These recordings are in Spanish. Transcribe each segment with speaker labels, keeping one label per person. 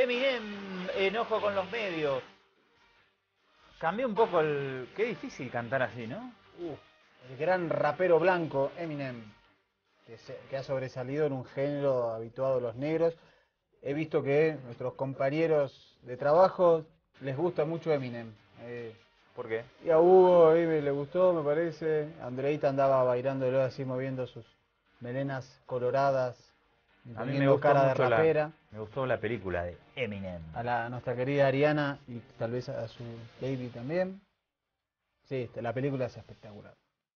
Speaker 1: Eminem, enojo con los medios. Cambió un poco el... Qué difícil cantar así, ¿no?
Speaker 2: El gran rapero blanco Eminem, que ha sobresalido en un género habituado a los negros. He visto que nuestros compañeros de trabajo les gusta mucho Eminem.
Speaker 1: ¿Por qué?
Speaker 2: Y a Hugo ahí le gustó, me parece. Andreita andaba bailándolo así, moviendo sus melenas coloradas, y
Speaker 1: A mí me
Speaker 2: poniendo
Speaker 1: gustó
Speaker 2: cara de
Speaker 1: mucho
Speaker 2: rapera.
Speaker 1: me gustó la película de Eminem.
Speaker 2: A nuestra querida Ariana y tal vez a su baby también. Sí, la película es espectacular.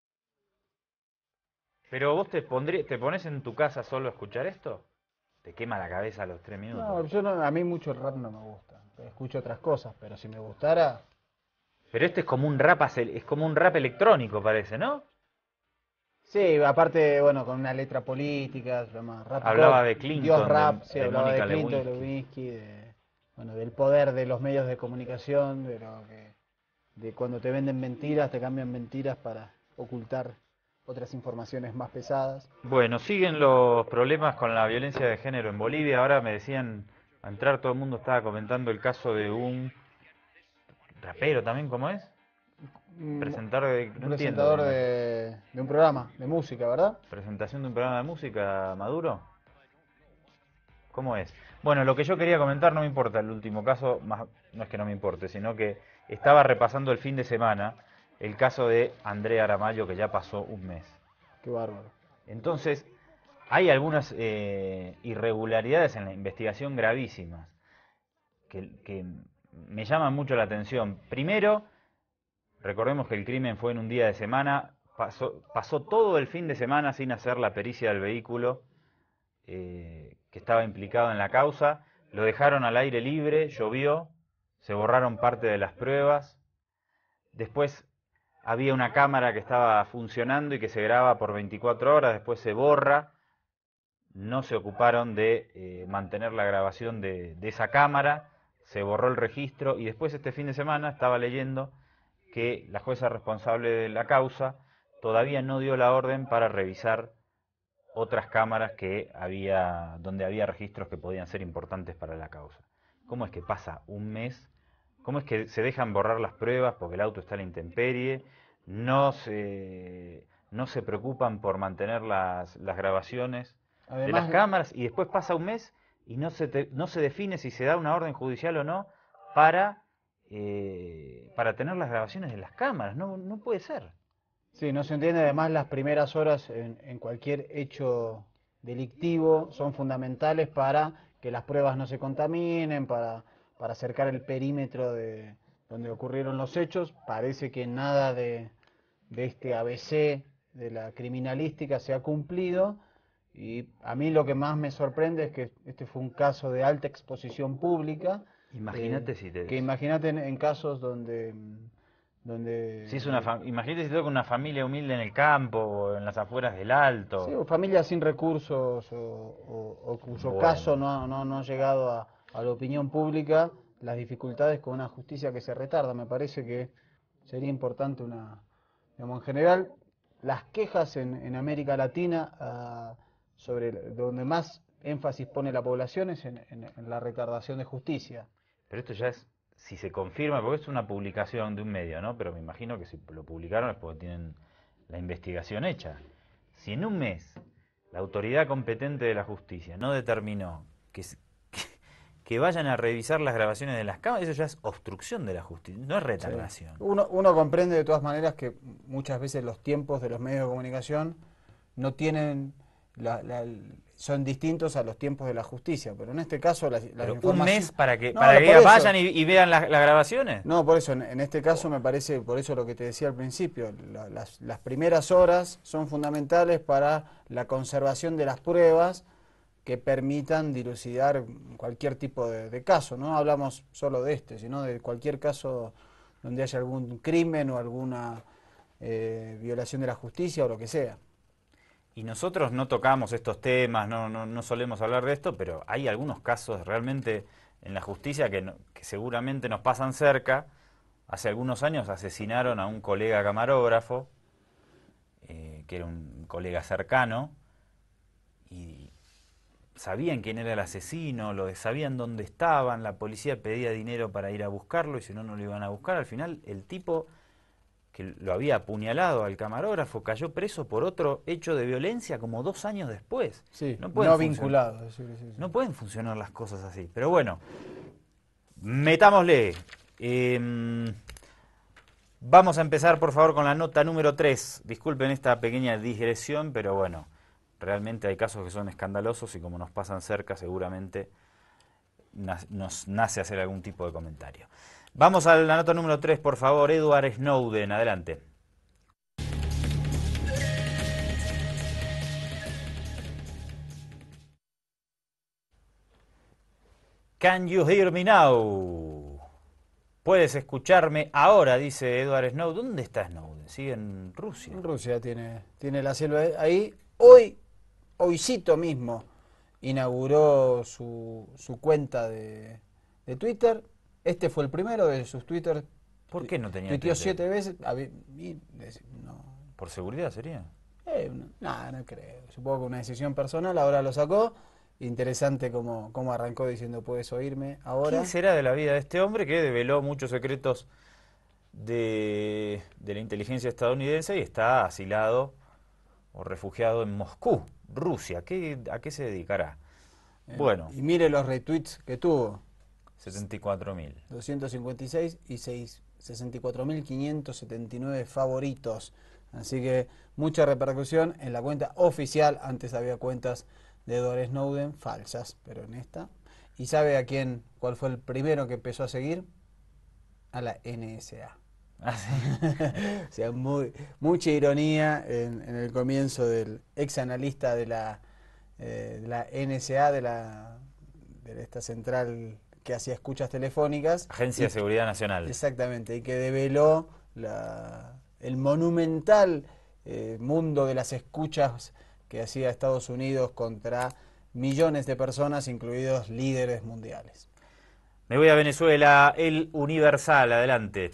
Speaker 1: Pero vos te pones en tu casa solo a escuchar esto. Te quema la cabeza a los 3 minutos.
Speaker 2: No, yo no, a mí mucho el rap no me gusta. Escucho otras cosas, pero si me gustara,
Speaker 1: Pero este es como un rap, es como un rap electrónico, parece, ¿no?
Speaker 2: sí, aparte, bueno, con una letra política, se llama Rap God,
Speaker 1: Hablaba de
Speaker 2: Dios
Speaker 1: Clinton,
Speaker 2: Rap, sí,
Speaker 1: de
Speaker 2: hablaba de
Speaker 1: Mónica
Speaker 2: Clinton, de
Speaker 1: Lewinsky.
Speaker 2: Lewinsky, bueno, del poder de los medios de comunicación, de cuando te venden mentiras, te cambian mentiras para ocultar otras informaciones más pesadas.
Speaker 1: Bueno, siguen los problemas con la violencia de género en Bolivia. Ahora me decían, a entrar todo el mundo estaba comentando el caso de un rapero también, ¿cómo es?
Speaker 2: Un
Speaker 1: Presentador de, no entiendo
Speaker 2: presentador
Speaker 1: bien la
Speaker 2: de un programa de música, ¿verdad?
Speaker 1: presentación de un programa de música, Maduro. ¿Cómo es? Bueno, lo que yo quería comentar no me importa el último caso, más, no es que no me importe, sino que estaba repasando el fin de semana el caso de Andrea Aramayo, que ya pasó un mes.
Speaker 2: Qué bárbaro.
Speaker 1: Entonces, hay algunas irregularidades en la investigación gravísimas que me llaman mucho la atención. Primero, recordemos que el crimen fue en un día de semana, pasó todo el fin de semana sin hacer la pericia del vehículo que estaba implicado en la causa, lo dejaron al aire libre, llovió, se borraron parte de las pruebas, después había una cámara que estaba funcionando y que se graba por 24 horas, después se borra, no se ocuparon de mantener la grabación de esa cámara, se borró el registro y después este fin de semana estaba leyendo que la jueza responsable de la causa todavía no dio la orden para revisar otras cámaras que había, donde había registros que podían ser importantes para la causa. ¿Cómo es que pasa un mes? ¿Cómo es que se dejan borrar las pruebas porque el auto está a la intemperie? No se preocupan por mantener las grabaciones de las
Speaker 2: Además,
Speaker 1: cámaras y después pasa un mes y no se define si se da una orden judicial o no para, para tener las grabaciones de las cámaras. No, no puede ser.
Speaker 2: sí, no se entiende, además las primeras horas en cualquier hecho delictivo son fundamentales para que las pruebas no se contaminen, para acercar el perímetro de donde ocurrieron los hechos. Parece que nada de este ABC de la criminalística se ha cumplido y a mí lo que más me sorprende es que este fue un caso de alta exposición pública,
Speaker 1: Imagínate si
Speaker 2: que
Speaker 1: te,
Speaker 2: imagínate en casos donde,
Speaker 1: Si es
Speaker 2: donde
Speaker 1: imagínate si toca una familia humilde en el campo o en las afueras del
Speaker 2: sí,
Speaker 1: Alto.
Speaker 2: o familias sin recursos o cuyo caso
Speaker 1: Bueno,
Speaker 2: no ha llegado a la opinión pública, las dificultades con una justicia que se retarda. Me parece que sería importante digamos, en general, las quejas en América Latina sobre donde más énfasis pone la población es en la retardación de justicia.
Speaker 1: pero esto ya es, si se confirma, porque es una publicación de un medio, ¿no? Pero me imagino que si lo publicaron es porque tienen la investigación hecha. Si en un mes la autoridad competente de la justicia no determinó que vayan a revisar las grabaciones de las cámaras, eso ya es obstrucción de la justicia, no es
Speaker 2: Sí.
Speaker 1: retardación.
Speaker 2: Uno comprende de todas maneras que muchas veces los tiempos de los medios de comunicación no tienen, son distintos a los tiempos de la justicia, pero en este caso la
Speaker 1: Pero un
Speaker 2: información...
Speaker 1: mes
Speaker 2: No,
Speaker 1: para que
Speaker 2: por
Speaker 1: ellas
Speaker 2: eso,
Speaker 1: vayan y vean las grabaciones.
Speaker 2: no, por eso, en este caso me parece, por eso lo que te decía al principio, las primeras horas son fundamentales para la conservación de las pruebas que permitan dilucidar cualquier tipo de caso. No hablamos solo de este, sino de cualquier caso donde haya algún crimen o alguna violación de la justicia o lo que sea.
Speaker 1: Y nosotros no tocamos estos temas, no solemos hablar de esto, pero hay algunos casos realmente en la justicia que seguramente nos pasan cerca. Hace algunos años asesinaron a un colega camarógrafo, que era un colega cercano, y sabían quién era el asesino, sabían dónde estaban, la policía pedía dinero para ir a buscarlo y si no, no lo iban a buscar. Al final, el tipo que lo había apuñalado al camarógrafo cayó preso por otro hecho de violencia como 2 años después.
Speaker 2: Sí,
Speaker 1: No
Speaker 2: no
Speaker 1: pueden
Speaker 2: vinculado. Sí, sí, sí.
Speaker 1: no pueden funcionar las cosas así. Pero bueno, metámosle. Vamos a empezar, por favor, con la nota número 3. Disculpen esta pequeña digresión, pero bueno, realmente hay casos que son escandalosos y como nos pasan cerca, seguramente nos nace hacer algún tipo de comentario. Vamos a la nota número 3, por favor. Edward Snowden, adelante. Can you hear me now? Puedes escucharme ahora, dice Edward Snowden. ¿Dónde está Snowden? ¿Sigue en Rusia?
Speaker 2: En Rusia tiene la selva ahí. Hoycito mismo inauguró su cuenta de Twitter. Este fue el primero de sus Twitter.
Speaker 1: ¿Por qué no tenía
Speaker 2: Tuiteó
Speaker 1: Twitter?
Speaker 2: 7 veces. No,
Speaker 1: ¿Por seguridad sería?
Speaker 2: no creo. Supongo que una decisión personal, ahora lo sacó. Interesante cómo arrancó diciendo puedes oírme ahora.
Speaker 1: ¿Qué será de la vida de este hombre que develó muchos secretos de la inteligencia estadounidense y está asilado o refugiado en Moscú, Rusia? ¿A qué se dedicará? Bueno,
Speaker 2: Y mire los retweets que tuvo.
Speaker 1: 74.000.
Speaker 2: 256 y 64.579 favoritos. Así que mucha repercusión en la cuenta oficial. Antes había cuentas de Edward Snowden falsas, pero en esta. ¿Y sabe cuál fue el primero que empezó a seguir? A la NSA.
Speaker 1: Ah, sí.
Speaker 2: O sea, mucha ironía en el comienzo del ex analista de la NSA, de esta central que hacía escuchas telefónicas.
Speaker 1: Agencia de Seguridad Nacional.
Speaker 2: Exactamente, y que develó el monumental mundo de las escuchas que hacía Estados Unidos contra millones de personas, incluidos líderes mundiales.
Speaker 1: Me voy a Venezuela, El Universal, adelante.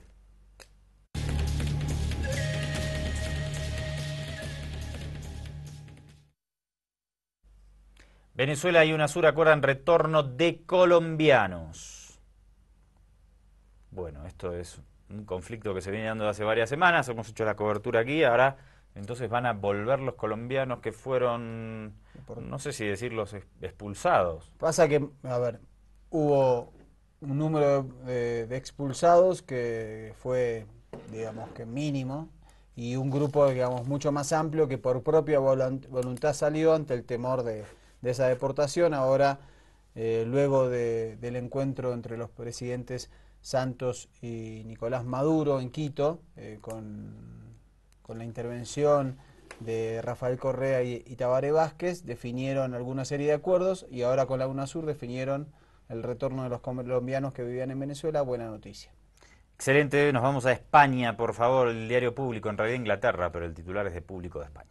Speaker 1: Venezuela y UNASUR acuerdan retorno de colombianos. Bueno, esto es un conflicto que se viene dando hace varias semanas, hemos hecho la cobertura aquí, ahora entonces van a volver los colombianos que fueron, no sé si decirlos, expulsados.
Speaker 2: Pasa que, a ver, hubo un número de expulsados que fue, digamos, que mínimo, y un grupo, digamos, mucho más amplio que por propia voluntad salió ante el temor de esa deportación. Ahora, luego del encuentro entre los presidentes Santos y Nicolás Maduro en Quito, con la intervención de Rafael Correa y Tabaré Vázquez, definieron alguna serie de acuerdos y ahora con la UNASUR definieron el retorno de los colombianos que vivían en Venezuela. Buena noticia.
Speaker 1: Excelente, nos vamos a España, por favor, el diario Público, en realidad Inglaterra, pero el titular es de Público de España.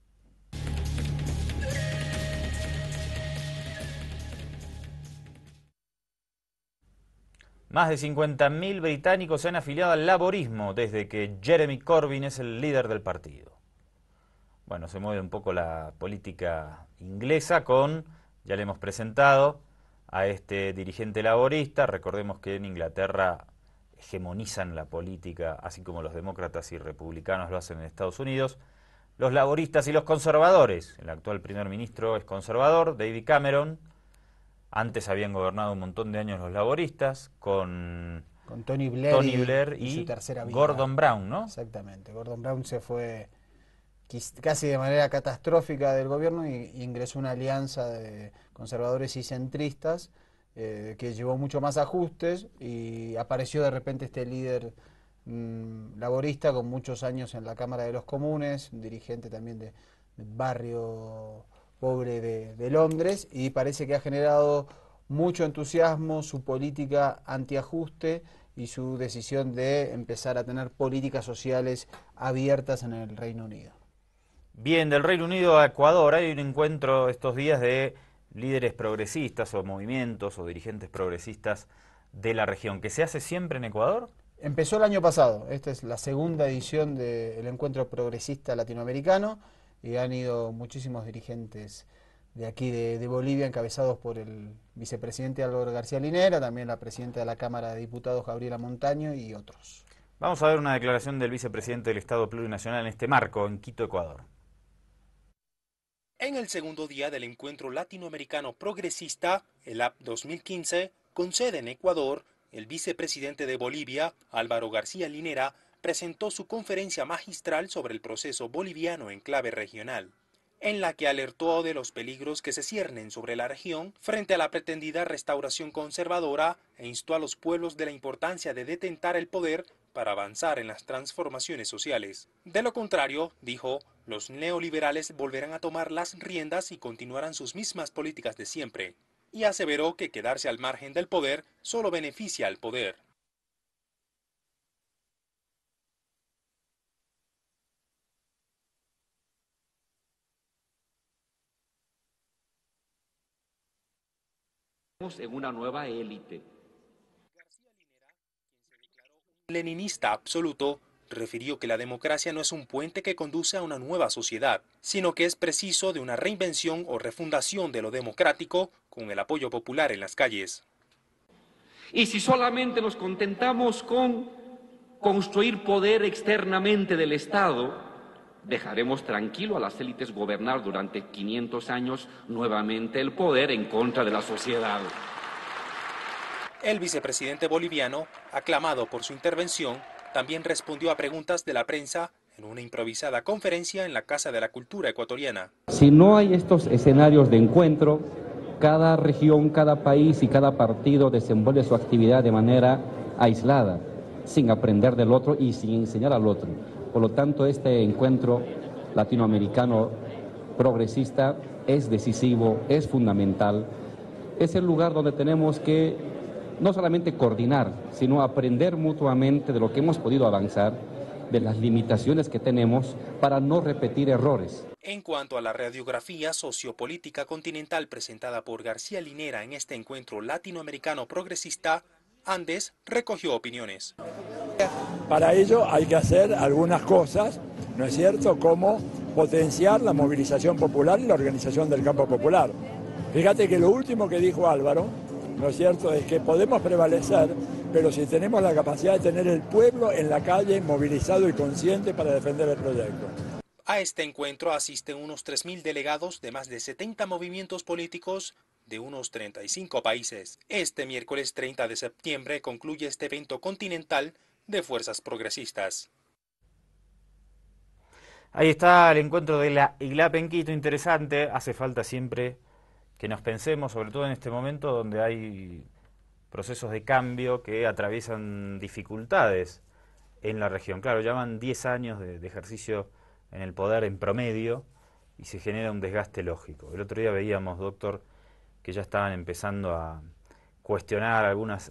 Speaker 1: Más de 50.000 británicos se han afiliado al laborismo desde que Jeremy Corbyn es el líder del partido. Bueno, se mueve un poco la política inglesa ya le hemos presentado a este dirigente laborista. Recordemos que en Inglaterra hegemonizan la política, así como los demócratas y republicanos lo hacen en Estados Unidos, los laboristas y los conservadores. El actual primer ministro es conservador, David Cameron. Antes habían gobernado un montón de años los laboristas con
Speaker 2: Tony Blair,
Speaker 1: y
Speaker 2: su tercera vida.
Speaker 1: Gordon Brown, ¿no?
Speaker 2: Exactamente. Gordon Brown se fue casi de manera catastrófica del gobierno y ingresó una alianza de conservadores y centristas que llevó mucho más ajustes y apareció de repente este líder laborista con muchos años en la Cámara de los Comunes, un dirigente también del barrio pobre de Londres, y parece que ha generado mucho entusiasmo su política antiajuste y su decisión de empezar a tener políticas sociales abiertas en el Reino Unido.
Speaker 1: Bien, del Reino Unido a Ecuador hay un encuentro estos días de líderes progresistas o movimientos o dirigentes progresistas de la región, que se hace siempre en Ecuador.
Speaker 2: Empezó el año pasado, esta es la segunda edición del encuentro progresista latinoamericano y han ido muchísimos dirigentes de aquí de Bolivia, encabezados por el vicepresidente Álvaro García Linera, también la presidenta de la Cámara de Diputados Gabriela Montaño y otros.
Speaker 1: Vamos a ver una declaración del vicepresidente del Estado Plurinacional en este marco, en Quito, Ecuador.
Speaker 3: En el segundo día del Encuentro Latinoamericano Progresista, el AP 2015, con sede en Ecuador, el vicepresidente de Bolivia, Álvaro García Linera, presentó su conferencia magistral sobre el proceso boliviano en clave regional, en la que alertó de los peligros que se ciernen sobre la región frente a la pretendida restauración conservadora e instó a los pueblos de la importancia de detentar el poder para avanzar en las transformaciones sociales. De lo contrario, dijo, los neoliberales volverán a tomar las riendas y continuarán sus mismas políticas de siempre, y aseveró que quedarse al margen del poder solo beneficia al poder.
Speaker 4: En una nueva élite.
Speaker 3: García Linera, quien se declaró un leninista absoluto, refirió que la democracia no es un puente que conduce a una nueva sociedad, sino que es preciso de una reinvención o refundación de lo democrático con el apoyo popular en las calles.
Speaker 4: Y si solamente nos contentamos con construir poder externamente del Estado, dejaremos tranquilo a las élites gobernar durante 500 años nuevamente el poder en contra de la sociedad.
Speaker 3: El vicepresidente boliviano, aclamado por su intervención, también respondió a preguntas de la prensa en una improvisada conferencia en la Casa de la Cultura ecuatoriana.
Speaker 4: Si no hay estos escenarios de encuentro, cada región, cada país y cada partido desenvuelve su actividad de manera aislada, sin aprender del otro y sin enseñar al otro. Por lo tanto, este encuentro latinoamericano progresista es decisivo, es fundamental. Es el lugar donde tenemos que no solamente coordinar, sino aprender mutuamente de lo que hemos podido avanzar, de las limitaciones que tenemos para no repetir errores.
Speaker 3: En cuanto a la radiografía sociopolítica continental presentada por García Linera en este encuentro latinoamericano progresista, Andes recogió opiniones.
Speaker 5: Para ello hay que hacer algunas cosas, ¿no es cierto?, como potenciar la movilización popular y la organización del campo popular. Fíjate que lo último que dijo Álvaro, ¿no es cierto?, es que podemos prevalecer, pero si tenemos la capacidad de tener el pueblo en la calle movilizado y consciente para defender el proyecto.
Speaker 3: A este encuentro asisten unos 3.000 delegados de más de 70 movimientos políticos de unos 35 países. Este miércoles 30 de septiembre concluye este evento continental de fuerzas progresistas.
Speaker 1: Ahí está el encuentro de la IGLAP en Quito, interesante. Hace falta siempre que nos pensemos, sobre todo en este momento donde hay procesos de cambio que atraviesan dificultades en la región. Claro, llevan 10 años de ejercicio en el poder en promedio y se genera un desgaste lógico. El otro día veíamos, doctor, que ya estaban empezando a cuestionar algunas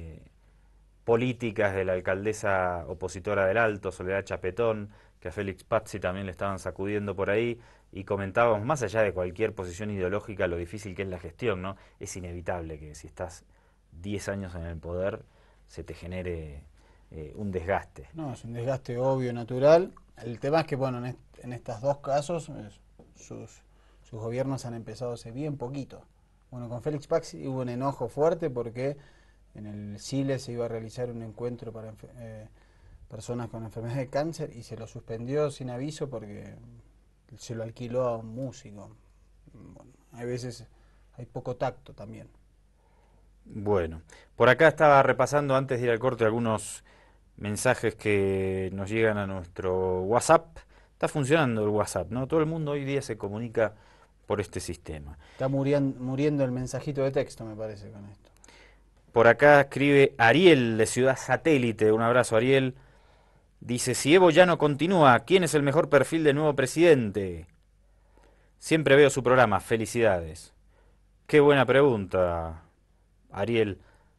Speaker 1: políticas de la alcaldesa opositora del Alto, Soledad Chapetón, que a Félix Pazzi también le estaban sacudiendo por ahí, y comentábamos, más allá de cualquier posición ideológica, lo difícil que es la gestión, ¿no? Es inevitable que si estás 10 años en el poder, se te genere un desgaste.
Speaker 2: No, es un desgaste obvio, natural. El tema es que, bueno, en estos dos casos, sus gobiernos han empezado hace bien poquito. Bueno, con Félix Pazzi hubo un enojo fuerte porque en el Chile se iba a realizar un encuentro para personas con enfermedad de cáncer y se lo suspendió sin aviso porque se lo alquiló a un músico. Bueno, hay veces hay poco tacto también.
Speaker 1: Bueno, por acá estaba repasando antes de ir al corte algunos mensajes que nos llegan a nuestro WhatsApp. Está funcionando el WhatsApp, ¿no? Todo el mundo hoy día se comunica por este sistema.
Speaker 2: Está muriendo el mensajito de texto, me parece, con esto.
Speaker 1: Por acá escribe Ariel de Ciudad Satélite. Un abrazo, Ariel. Dice, si Evo ya no continúa, ¿quién es el mejor perfil de nuevo presidente? Siempre veo su programa, felicidades. Qué buena pregunta, Ariel.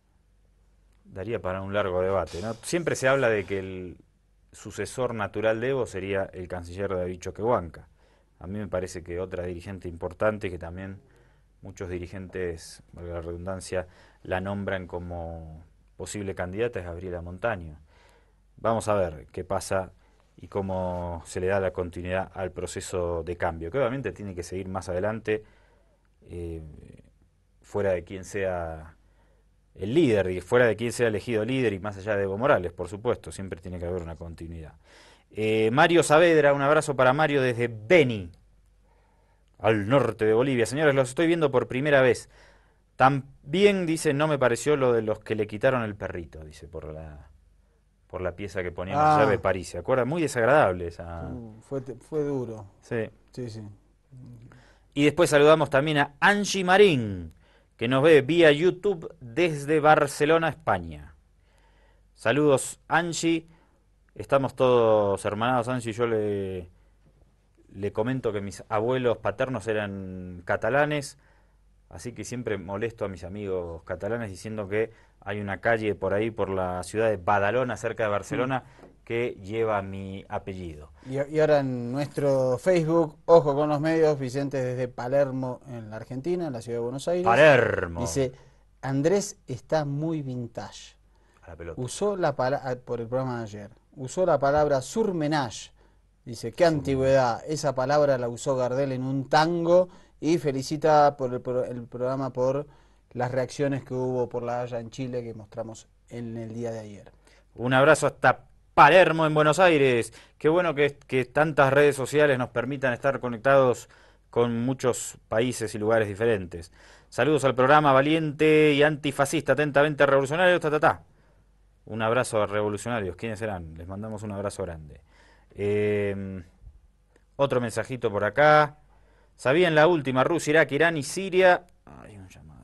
Speaker 1: Daría para un largo debate, ¿no? Siempre se habla de que el sucesor natural de Evo sería el canciller David Choquehuanca. A mí me parece que otra dirigente importante, que también muchos dirigentes, valga la redundancia, la nombran como posible candidata, es Gabriela Montaño. Vamos a ver qué pasa y cómo se le da la continuidad al proceso de cambio, que obviamente tiene que seguir más adelante fuera de quien sea el líder, y fuera de quien sea elegido líder, y más allá de Evo Morales, por supuesto, siempre tiene que haber una continuidad. Mario Saavedra, un abrazo para Mario desde Beni, al norte de Bolivia. Señores, los estoy viendo por primera vez. También, dice, no me pareció lo de los que le quitaron el perrito, dice, por la pieza que poníamos allá de París. ¿Se acuerda? Muy desagradable esa...
Speaker 2: Fue duro.
Speaker 1: Sí.
Speaker 2: Sí, sí.
Speaker 1: Y después saludamos también a Angie Marín, que nos ve vía YouTube desde Barcelona, España. Saludos, Angie. Estamos todos hermanados, Angie. Yo le comento que mis abuelos paternos eran catalanes, así que siempre molesto a mis amigos catalanes diciendo que hay una calle por ahí, por la ciudad de Badalona, cerca de Barcelona, que lleva mi apellido.
Speaker 2: Y ahora en nuestro Facebook, Ojo con los Medios, Vicente desde Palermo, en la Argentina, en la ciudad de Buenos Aires.
Speaker 1: Palermo.
Speaker 2: Dice, Andrés está muy vintage.
Speaker 1: A la pelota.
Speaker 2: Usó la palabra, por el programa de ayer, usó la palabra surmenage. Dice, qué antigüedad. Esa palabra la usó Gardel en un tango y felicita por el programa por las reacciones que hubo por la Haya en Chile que mostramos en el día de ayer.
Speaker 1: Un abrazo hasta Palermo, en Buenos Aires. Qué bueno que tantas redes sociales nos permitan estar conectados con muchos países y lugares diferentes. Saludos al programa valiente y antifascista, atentamente revolucionarios, Un abrazo a revolucionarios. ¿Quiénes serán? Les mandamos un abrazo grande. Otro mensajito por acá. ¿Sabían la última? Rusia, Irak, Irán y Siria. Ay, un llamado.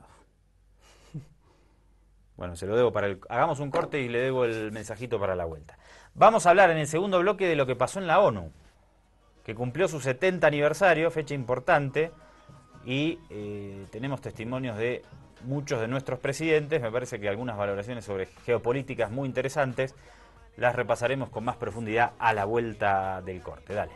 Speaker 1: Bueno, se lo debo para hagamos un corte y le debo el mensajito para la vuelta. Vamos a hablar en el segundo bloque de lo que pasó en la ONU, que cumplió su 70 aniversario, fecha importante, y tenemos testimonios de muchos de nuestros presidentes. Me parece que algunas valoraciones sobre geopolíticas muy interesantes las repasaremos con más profundidad a la vuelta del corte. Dale.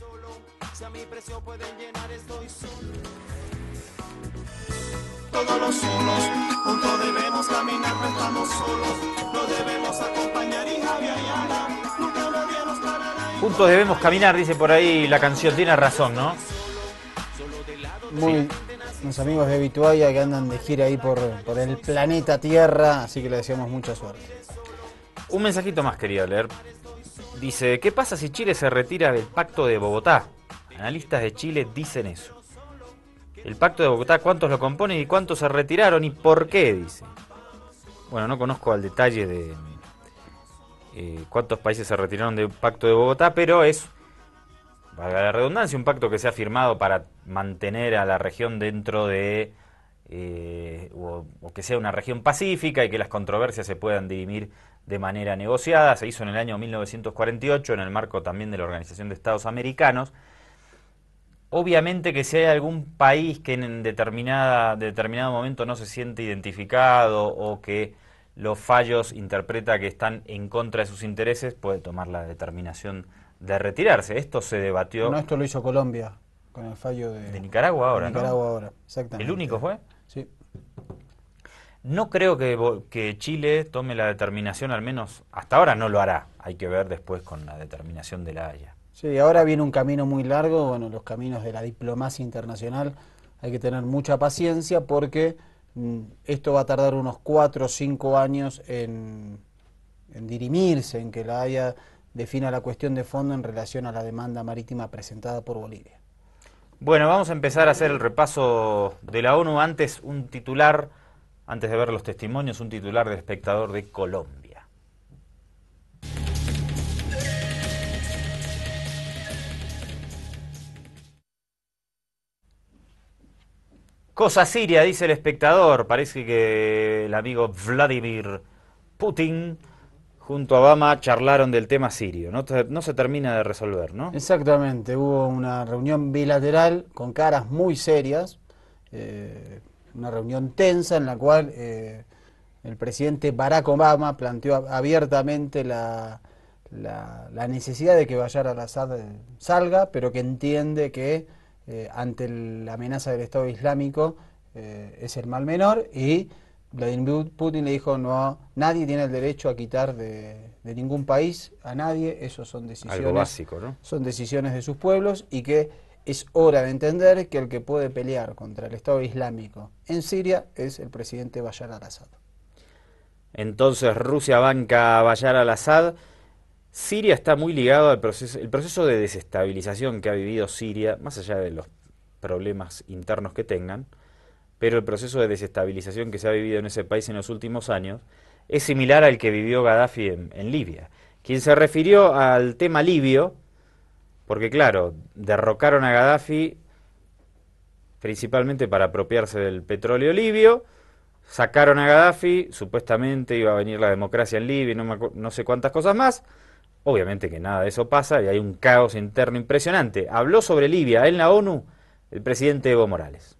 Speaker 6: Todos los solos, juntos debemos caminar, no estamos solos, no debemos acompañar y Javier Ayala, nunca nadie nos parará.
Speaker 1: Juntos debemos caminar, dice por ahí la canción, tiene razón, ¿no?
Speaker 2: Muy, mis amigos de Vituaya que andan de gira ahí por el planeta Tierra, así que le deseamos mucha suerte.
Speaker 1: Un mensajito más quería leer. Dice, ¿qué pasa si Chile se retira del Pacto de Bogotá? Analistas de Chile dicen eso. El Pacto de Bogotá, ¿cuántos lo componen y cuántos se retiraron y por qué? Dice. Bueno, no conozco al detalle de cuántos países se retiraron del Pacto de Bogotá, pero es, valga la redundancia, un pacto que se ha firmado para mantener a la región dentro de, o que sea una región pacífica y que las controversias se puedan dirimir de manera negociada. Se hizo en el año 1948 en el marco también de la Organización de Estados Americanos. Obviamente que si hay algún país que en determinado momento no se siente identificado o que los fallos interpreta que están en contra de sus intereses, puede tomar la determinación de retirarse. Esto se debatió...
Speaker 2: No, esto lo hizo Colombia con el fallo de
Speaker 1: Nicaragua ahora, ¿no?
Speaker 2: Nicaragua ahora, exactamente.
Speaker 1: ¿El único fue?
Speaker 2: Sí.
Speaker 1: No creo que Chile tome la determinación, al menos hasta ahora no lo hará. Hay que ver después con la determinación de la Haya.
Speaker 2: Sí, ahora viene un camino muy largo, bueno, los caminos de la diplomacia internacional, hay que tener mucha paciencia porque esto va a tardar unos 4 o 5 años en dirimirse, en que la Haya defina la cuestión de fondo en relación a la demanda marítima presentada por Bolivia.
Speaker 1: Bueno, vamos a empezar a hacer el repaso de la ONU. Antes, un titular, antes de ver los testimonios, un titular del Espectador de Colombia. Cosa Siria, dice el Espectador. Parece que el amigo Vladimir Putin junto a Obama charlaron del tema sirio. No se termina de resolver, ¿no?
Speaker 2: Exactamente, hubo una reunión bilateral con caras muy serias, una reunión tensa en la cual el presidente Barack Obama planteó abiertamente la necesidad de que Bashar al-Assad salga, pero que entiende que ante la amenaza del Estado Islámico es el mal menor, y Vladimir Putin le dijo, no, nadie tiene el derecho a quitar de ningún país a nadie, eso son decisiones,
Speaker 1: algo básico, ¿no?
Speaker 2: Son decisiones de sus pueblos, y que es hora de entender que el que puede pelear contra el Estado Islámico en Siria es el presidente Bashar al-Assad.
Speaker 1: Entonces Rusia banca a Bashar al-Assad. Siria está muy ligado al proceso, el proceso de desestabilización que ha vivido Siria, más allá de los problemas internos que tengan, pero el proceso de desestabilización que se ha vivido en ese país en los últimos años es similar al que vivió Gaddafi en Libia. Quien se refirió al tema libio, porque claro, derrocaron a Gaddafi principalmente para apropiarse del petróleo libio, sacaron a Gaddafi, supuestamente iba a venir la democracia en Libia, no sé cuántas cosas más. Obviamente que nada de eso pasa y hay un caos interno impresionante. Habló sobre Libia en la ONU el presidente Evo Morales.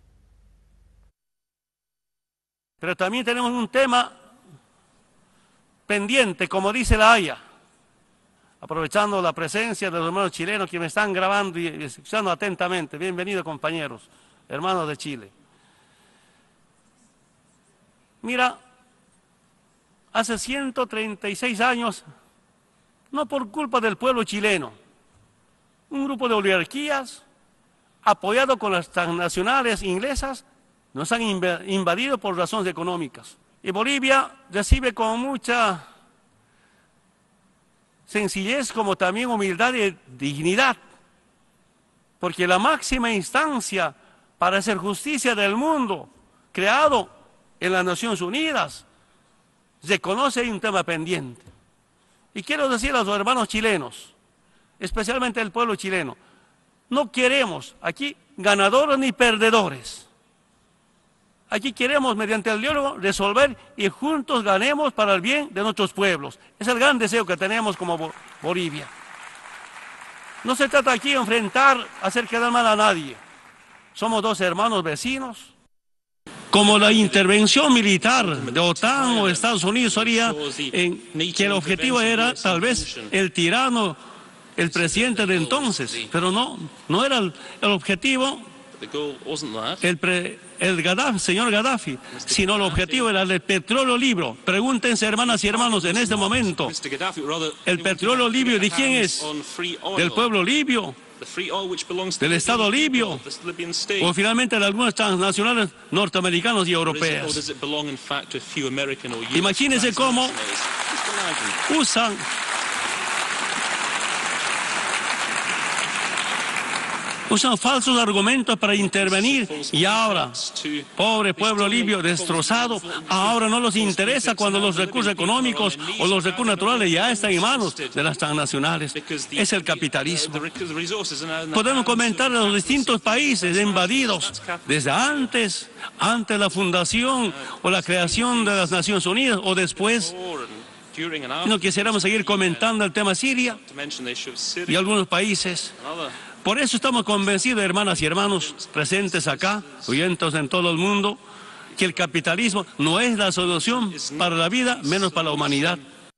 Speaker 7: Pero también tenemos un tema pendiente, como dice la Haya, aprovechando la presencia de los hermanos chilenos que me están grabando y escuchando atentamente. Bienvenidos, compañeros, hermanos de Chile. Mira, hace 136 años, no por culpa del pueblo chileno, un grupo de oligarquías, apoyado con las transnacionales inglesas, nos han invadido por razones económicas. Y Bolivia recibe con mucha sencillez, como también humildad y dignidad, porque la máxima instancia para hacer justicia del mundo, creado en las Naciones Unidas, reconoce un tema pendiente. Y quiero decir a los hermanos chilenos, especialmente el pueblo chileno, no queremos aquí ganadores ni perdedores. Aquí queremos, mediante el diálogo, resolver y juntos ganemos para el bien de nuestros pueblos. Es el gran deseo que tenemos como Bolivia. No se trata aquí de enfrentar, hacer quedar mal a nadie. Somos dos hermanos vecinos. Como la intervención militar de OTAN o Estados Unidos haría, que el objetivo era tal vez el tirano, el presidente de entonces, pero no era el objetivo el Gaddafi, señor Gaddafi, sino el objetivo era el petróleo libio. Pregúntense, hermanas y hermanos, en este momento, ¿el petróleo libio de quién es? ¿Del pueblo libio? ¿Del Estado libio? ¿O finalmente de algunas transnacionales norteamericanos y europeas? Imagínense cómo usan falsos argumentos para intervenir y ahora, pobre pueblo libio destrozado, ahora no les interesa cuando los recursos económicos o los recursos naturales ya están en manos de las transnacionales. Es el capitalismo. Podemos comentar de los distintos países invadidos desde antes de la fundación o la creación de las Naciones Unidas o después. No quisiéramos seguir comentando el tema Siria y algunos países. Por eso estamos convencidos, hermanas y hermanos presentes acá, oyentes en todo el mundo, que el capitalismo no es la solución para la vida, menos para la humanidad.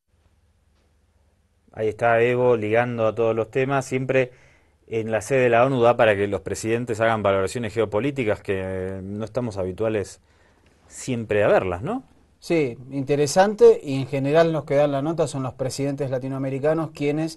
Speaker 1: Ahí está Evo ligando a todos los temas, siempre en la sede de la ONU da para que los presidentes hagan valoraciones geopolíticas que no estamos habituales siempre a verlas, ¿no?
Speaker 2: Sí, interesante, y en general los que dan la nota son los presidentes latinoamericanos quienes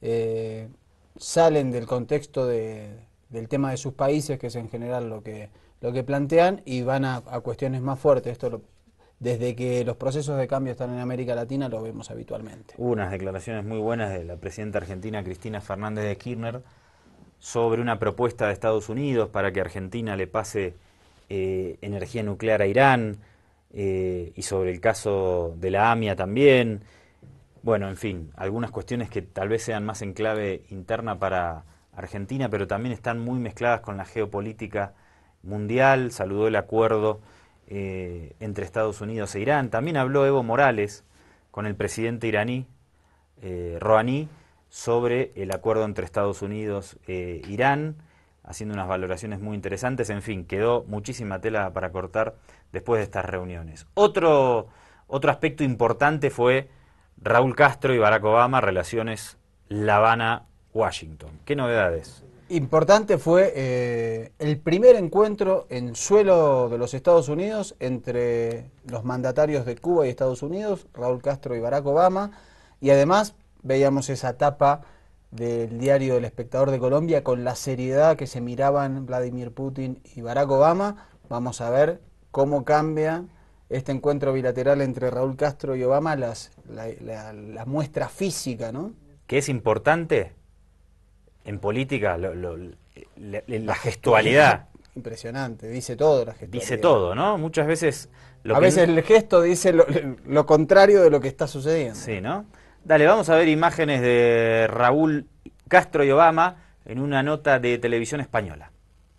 Speaker 2: salen del contexto del tema de sus países, que es en general lo que plantean, y van a cuestiones más fuertes. Esto desde que los procesos de cambio están en América Latina lo vemos habitualmente.
Speaker 1: Hubo unas declaraciones muy buenas de la presidenta argentina Cristina Fernández de Kirchner sobre una propuesta de Estados Unidos para que Argentina le pase energía nuclear a Irán, y sobre el caso de la AMIA también. Bueno, en fin, algunas cuestiones que tal vez sean más en clave interna para Argentina, pero también están muy mezcladas con la geopolítica mundial. Saludó el acuerdo entre Estados Unidos e Irán. También habló Evo Morales con el presidente iraní, Rouhani, sobre el acuerdo entre Estados Unidos e Irán, haciendo unas valoraciones muy interesantes. En fin, quedó muchísima tela para cortar después de estas reuniones. Otro aspecto importante fue Raúl Castro y Barack Obama, relaciones La Habana-Washington. ¿Qué novedades?
Speaker 2: Importante fue el primer encuentro en suelo de los Estados Unidos entre los mandatarios de Cuba y Estados Unidos, Raúl Castro y Barack Obama, y además veíamos esa tapa del diario El Espectador de Colombia, con la seriedad que se miraban Vladimir Putin y Barack Obama. Vamos a ver cómo cambia este encuentro bilateral entre Raúl Castro y Obama, la muestra física, ¿no?
Speaker 1: Que es importante en política, la gestualidad.
Speaker 2: Impresionante, dice todo la gestualidad.
Speaker 1: Dice todo, ¿no? Muchas veces...
Speaker 2: A veces el gesto dice lo contrario de lo que está sucediendo.
Speaker 1: Sí, ¿no? Dale, vamos a ver imágenes de Raúl Castro y Obama en una nota de televisión española.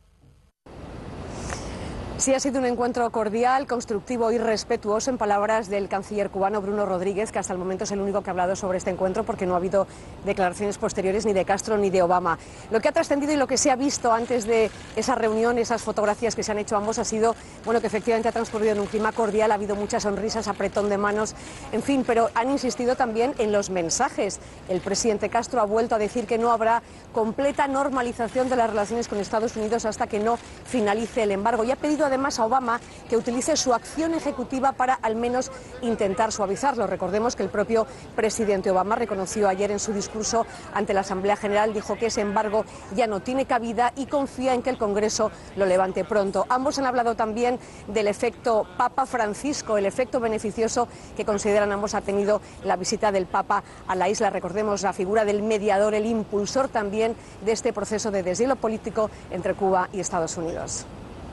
Speaker 8: Sí, ha sido un encuentro cordial, constructivo y respetuoso, en palabras del canciller cubano Bruno Rodríguez, que hasta el momento es el único que ha hablado sobre este encuentro, porque no ha habido declaraciones posteriores ni de Castro ni de Obama. Lo que ha trascendido y lo que se ha visto antes de esa reunión, esas fotografías que se han hecho ambos, ha sido, bueno, que efectivamente ha transcurrido en un clima cordial, ha habido muchas sonrisas, apretón de manos, en fin, pero han insistido también en los mensajes. El presidente Castro ha vuelto a decir que no habrá completa normalización de las relaciones con Estados Unidos hasta que no finalice el embargo, y ha pedido además a Obama que utilice su acción ejecutiva para al menos intentar suavizarlo. Recordemos que el propio presidente Obama reconoció ayer en su discurso ante la Asamblea General, dijo que ese embargo ya no tiene cabida y confía en que el Congreso lo levante pronto. Ambos han hablado también del efecto Papa Francisco, el efecto beneficioso que consideran ambos ha tenido la visita del Papa a la isla. Recordemos la figura del mediador, el impulsor también de este proceso de deshielo político entre Cuba y Estados Unidos.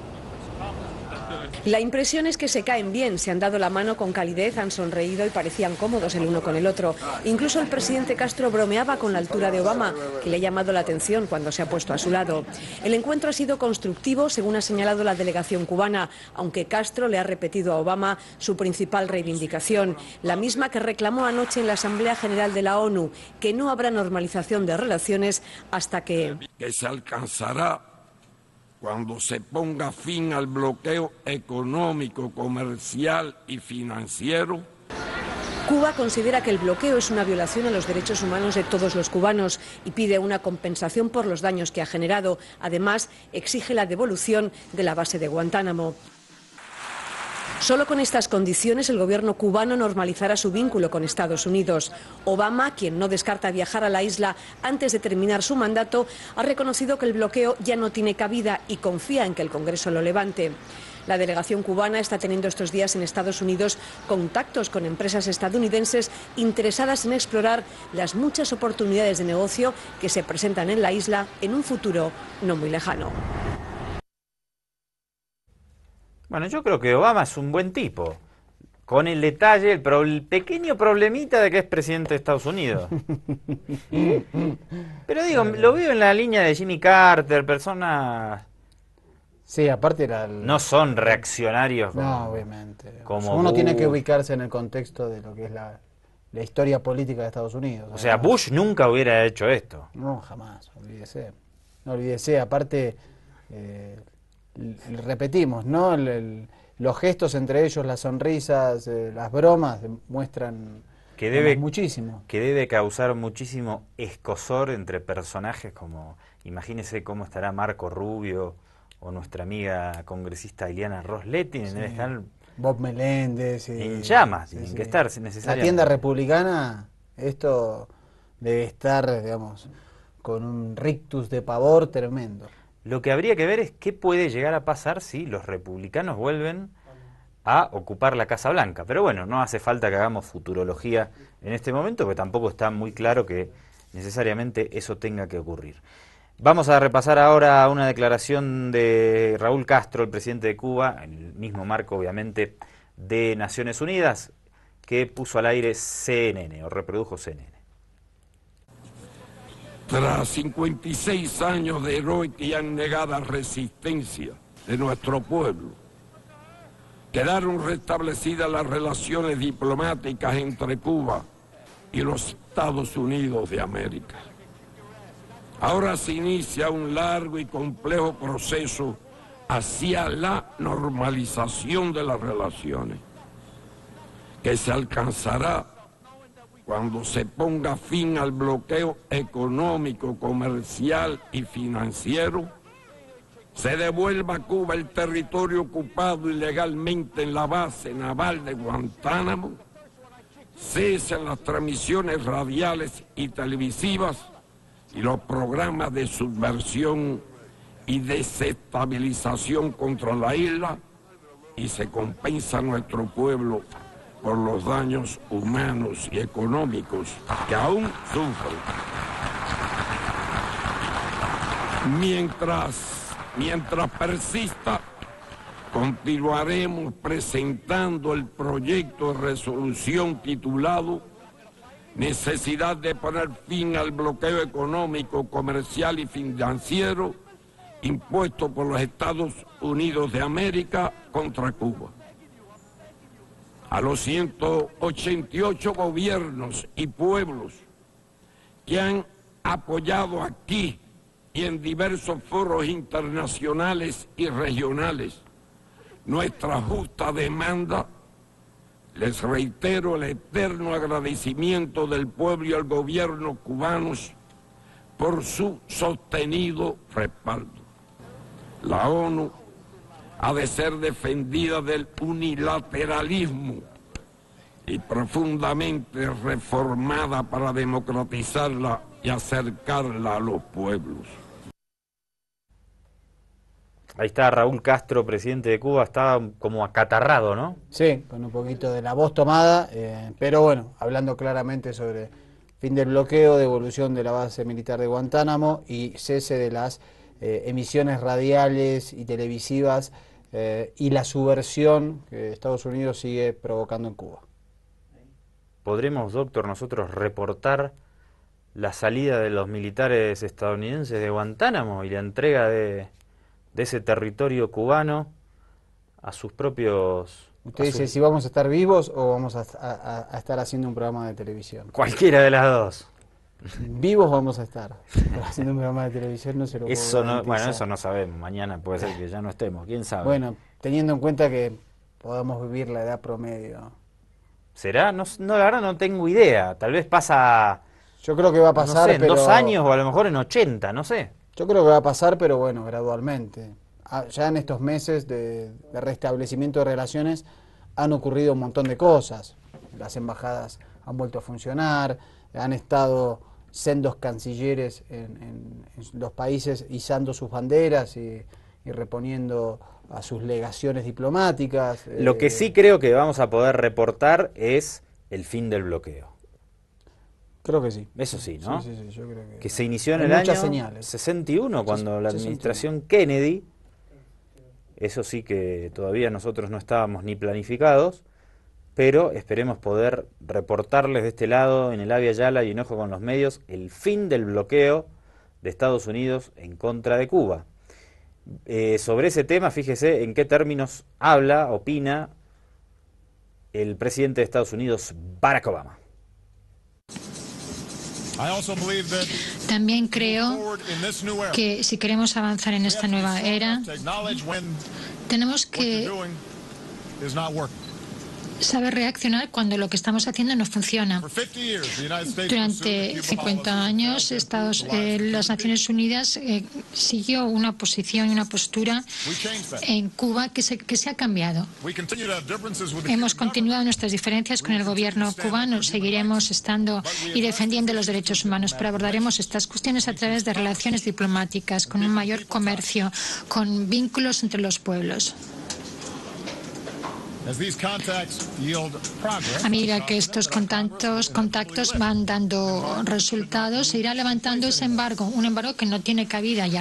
Speaker 8: La impresión es que se caen bien, se han dado la mano con calidez, han sonreído y parecían cómodos el uno con el otro. Incluso el presidente Castro bromeaba con la altura de Obama, que le ha llamado la atención cuando se ha puesto a su lado. El encuentro ha sido constructivo, según ha señalado la delegación cubana, aunque Castro le ha repetido a Obama su principal reivindicación, la misma que reclamó anoche en la Asamblea General de la ONU, que no habrá normalización de relaciones hasta que
Speaker 9: se alcanzará cuando se ponga fin al bloqueo económico, comercial y financiero.
Speaker 8: Cuba considera que el bloqueo es una violación a los derechos humanos de todos los cubanos y pide una compensación por los daños que ha generado. Además, exige la devolución de la base de Guantánamo. Solo con estas condiciones el gobierno cubano normalizará su vínculo con Estados Unidos. Obama, quien no descarta viajar a la isla antes de terminar su mandato, ha reconocido que el bloqueo ya no tiene cabida y confía en que el Congreso lo levante. La delegación cubana está teniendo estos días en Estados Unidos contactos con empresas estadounidenses interesadas en explorar las muchas oportunidades de negocio que se presentan en la isla en un futuro no muy lejano.
Speaker 1: Bueno, yo creo que Obama es un buen tipo, con el detalle, el pequeño problemita de que es presidente de Estados Unidos. Pero digo, lo veo en la línea de Jimmy Carter, personas...
Speaker 2: Sí, aparte
Speaker 1: no son reaccionarios como...
Speaker 2: No, obviamente.
Speaker 1: Como
Speaker 2: uno
Speaker 1: Bush.
Speaker 2: tiene que ubicarse en el contexto de lo que es la historia política de Estados Unidos.
Speaker 1: O sea, Bush nunca hubiera hecho esto.
Speaker 2: No, jamás, olvídese. No olvídese, aparte... repetimos, ¿no? Los gestos entre ellos, las sonrisas, las bromas muestran
Speaker 1: que debe
Speaker 2: muchísimo.
Speaker 1: Que debe causar muchísimo escozor entre personajes como, imagínese cómo estará Marco Rubio o nuestra amiga congresista Ileana Ros-Lehtinen,
Speaker 2: sí.
Speaker 1: Debe estar
Speaker 2: Bob Meléndez
Speaker 1: en llamas, tienen que estar necesariamente.
Speaker 2: La tienda republicana, esto debe estar, digamos, con un rictus de pavor tremendo.
Speaker 1: Lo que habría que ver es qué puede llegar a pasar si los republicanos vuelven a ocupar la Casa Blanca. Pero bueno, no hace falta que hagamos futurología en este momento, porque tampoco está muy claro que necesariamente eso tenga que ocurrir. Vamos a repasar ahora una declaración de Raúl Castro, el presidente de Cuba, en el mismo marco, obviamente, de Naciones Unidas, que puso al aire CNN, o reprodujo CNN.
Speaker 9: Tras 56 años de heroica y abnegada resistencia de nuestro pueblo, quedaron restablecidas las relaciones diplomáticas entre Cuba y los Estados Unidos de América. Ahora se inicia un largo y complejo proceso hacia la normalización de las relaciones, que se alcanzará cuando se ponga fin al bloqueo económico, comercial y financiero, se devuelva a Cuba el territorio ocupado ilegalmente en la base naval de Guantánamo, cesen las transmisiones radiales y televisivas y los programas de subversión y desestabilización contra la isla, y se compensa a nuestro pueblo por los daños humanos y económicos que aún sufren. Mientras persista, continuaremos presentando el proyecto de resolución titulado Necesidad de poner fin al bloqueo económico, comercial y financiero impuesto por los Estados Unidos de América contra Cuba. A los 188 gobiernos y pueblos que han apoyado aquí y en diversos foros internacionales y regionales nuestra justa demanda, les reitero el eterno agradecimiento del pueblo y al gobierno cubanos por su sostenido respaldo. La ONU ha de ser defendida del unilateralismo y profundamente reformada para democratizarla y acercarla a los pueblos.
Speaker 1: Ahí está Raúl Castro, presidente de Cuba, está como acatarrado, ¿no?
Speaker 2: Sí, con un poquito de la voz tomada, pero bueno, hablando claramente sobre fin del bloqueo, devolución de la base militar de Guantánamo y cese de las emisiones radiales y televisivas y la subversión que Estados Unidos sigue provocando en Cuba.
Speaker 1: ¿Podremos, doctor, nosotros reportar la salida de los militares estadounidenses de Guantánamo y la entrega de ese territorio cubano a sus propios...
Speaker 2: Usted dice si vamos a estar vivos o vamos a estar haciendo un programa de televisión.
Speaker 1: Cualquiera de las dos.
Speaker 2: Vivos vamos a estar, pero haciendo un programa de televisión no se lo puedo
Speaker 1: eso no,
Speaker 2: garantizar.
Speaker 1: bueno, eso no sabemos, mañana puede ser que ya no estemos, quién sabe.
Speaker 2: Bueno, teniendo en cuenta que podamos vivir la edad promedio.
Speaker 1: ¿Será? No, la verdad no tengo idea, tal vez pasa...
Speaker 2: Yo creo que va a pasar,
Speaker 1: no sé, en
Speaker 2: pero...
Speaker 1: 2 años o a lo mejor en 80, no sé.
Speaker 2: Yo creo que va a pasar, pero bueno, gradualmente. Ya en estos meses de restablecimiento de relaciones han ocurrido un montón de cosas. Las embajadas han vuelto a funcionar, han estado sendos cancilleres en los países izando sus banderas y reponiendo a sus legaciones diplomáticas.
Speaker 1: Lo que sí creo que vamos a poder reportar es el fin del bloqueo.
Speaker 2: Creo que sí.
Speaker 1: Eso sí, ¿no?
Speaker 2: Sí, yo creo que
Speaker 1: se inició en
Speaker 2: hay
Speaker 1: el año
Speaker 2: muchas señales.
Speaker 1: 61, cuando la administración Kennedy, eso sí que todavía nosotros no estábamos ni planificados, pero esperemos poder reportarles de este lado, en el Avia Yala y en Ojo con los Medios, el fin del bloqueo de Estados Unidos en contra de Cuba. Sobre ese tema, fíjese en qué términos opina el presidente de Estados Unidos, Barack Obama.
Speaker 10: También creo que si queremos avanzar en esta nueva era, tenemos que saber reaccionar cuando lo que estamos haciendo no funciona. Durante 50 años, las Naciones Unidas siguió una posición y una postura en Cuba que se ha cambiado. Hemos continuado nuestras diferencias con el gobierno cubano, seguiremos estando y defendiendo los derechos humanos, pero abordaremos estas cuestiones a través de relaciones diplomáticas, con un mayor comercio, con vínculos entre los pueblos. A medida que estos contactos van dando resultados, se irá levantando ese embargo, un embargo que no tiene cabida ya.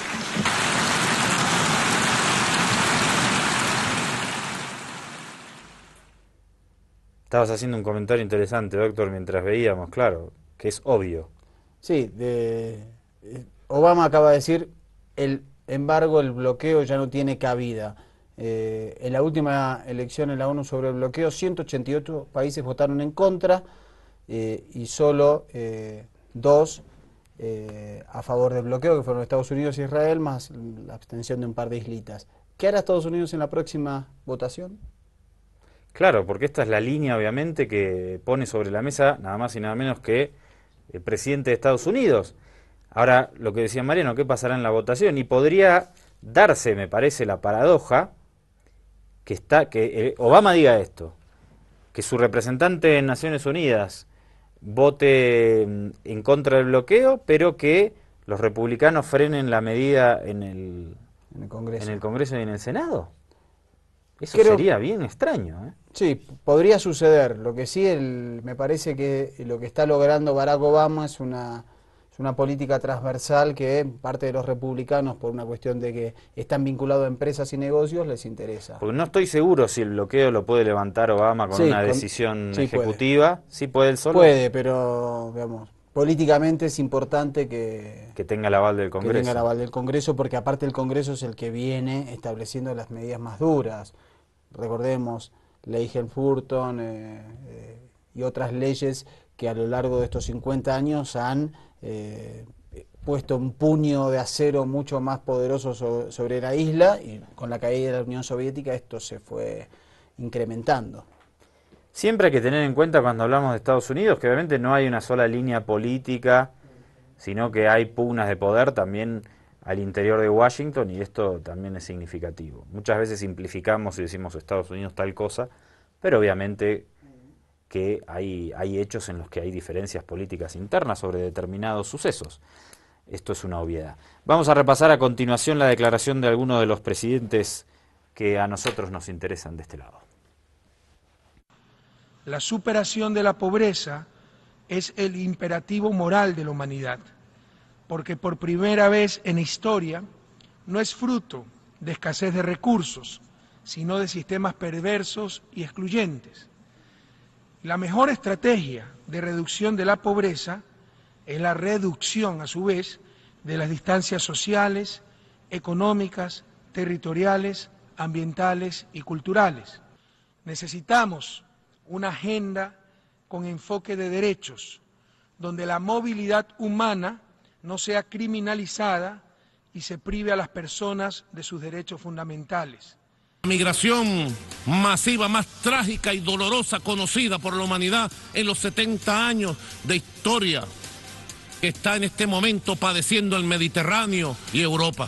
Speaker 1: Estabas haciendo un comentario interesante, doctor, mientras veíamos, claro, que es obvio.
Speaker 2: Sí, Obama acaba de decir, el embargo, el bloqueo ya no tiene cabida. En la última elección en la ONU sobre el bloqueo, 188 países votaron en contra y solo 2 a favor del bloqueo, que fueron Estados Unidos e Israel, más la abstención de un par de islitas. ¿Qué hará Estados Unidos en la próxima votación?
Speaker 1: Claro, porque esta es la línea, obviamente, que pone sobre la mesa nada más y nada menos que el presidente de Estados Unidos. Ahora, lo que decía Mariano, ¿qué pasará en la votación? Y podría darse, me parece, la paradoja que Obama diga esto, que su representante en Naciones Unidas vote en contra del bloqueo, pero que los republicanos frenen la medida en el Congreso y en el Senado. Eso sería bien extraño, ¿eh?
Speaker 2: Sí, podría suceder. Lo que sí, me parece que lo que está logrando Barack Obama es una política transversal que parte de los republicanos, por una cuestión de que están vinculados a empresas y negocios, les interesa.
Speaker 1: Porque no estoy seguro si el bloqueo lo puede levantar Obama con una decisión ejecutiva.
Speaker 2: Puede.
Speaker 1: ¿Sí puede él solo?
Speaker 2: Puede, pero digamos, políticamente es importante que
Speaker 1: tenga el aval del Congreso.
Speaker 2: Que tenga el aval del Congreso, porque aparte el Congreso es el que viene estableciendo las medidas más duras. Recordemos, ley Helm-Burton y otras leyes que a lo largo de estos 50 años han puesto un puño de acero mucho más poderoso sobre la isla, y con la caída de la Unión Soviética esto se fue incrementando.
Speaker 1: Siempre hay que tener en cuenta cuando hablamos de Estados Unidos que obviamente no hay una sola línea política, sino que hay pugnas de poder también al interior de Washington, y esto también es significativo. Muchas veces simplificamos y decimos Estados Unidos tal cosa, pero obviamente que hay hechos en los que hay diferencias políticas internas sobre determinados sucesos. Esto es una obviedad. Vamos a repasar a continuación la declaración de algunos de los presidentes que a nosotros nos interesan de este lado.
Speaker 11: La superación de la pobreza es el imperativo moral de la humanidad, porque por primera vez en la historia no es fruto de escasez de recursos, sino de sistemas perversos y excluyentes. La mejor estrategia de reducción de la pobreza es la reducción, a su vez, de las distancias sociales, económicas, territoriales, ambientales y culturales. Necesitamos una agenda con enfoque de derechos, donde la movilidad humana no sea criminalizada y se prive a las personas de sus derechos fundamentales.
Speaker 9: La migración masiva más trágica y dolorosa conocida por la humanidad en los 70 años de historia que está en este momento padeciendo el Mediterráneo y Europa.